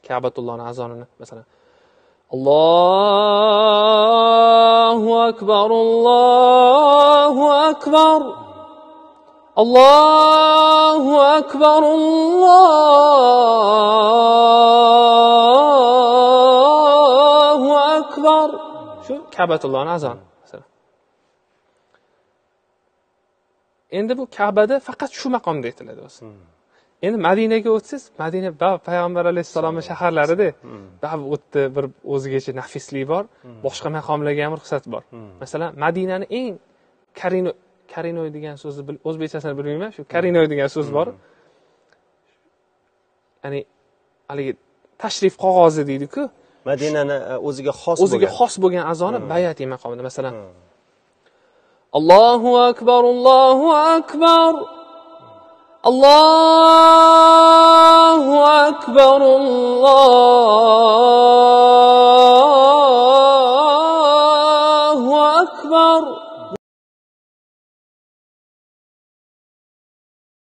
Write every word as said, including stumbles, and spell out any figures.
Ka'batullohning azonini masalan Allohu akbar Allohu akbar Allohu akbar Allohu akbar shu Ka'batullohning azoni masalan. Endi bu Ka'bada faqat shu maqomda aytiladi o'zi. Endi Madinaga o'tsangiz, Madina payg'ambar alayhisolamning shaharlarida bab o'tdi, bir o'zigacha nafislik bor, boshqa maqomlarga ham ruxsat bor. Masalan, Madinani eng Karino Karinoy degan so'zni o'zbekchasini bilmayman, shu Karinoy degan so'z bor. Ya'ni haligi tashrif qog'ozi deydi-ku. Madinani o'ziga xos bo'lgan o'ziga xos bo'lgan azoni bayati maqomida masalan Allohu akbar Allohu akbar Allohu akbar Allohu akbar